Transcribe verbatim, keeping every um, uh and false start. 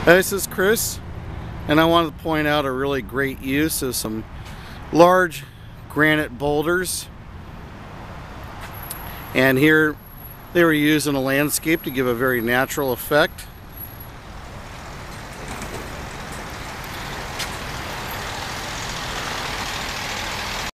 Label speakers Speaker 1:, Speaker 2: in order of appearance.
Speaker 1: This is Chris, and I wanted to point out a really great use of some large granite boulders. And here they were used in a landscape to give a very natural effect.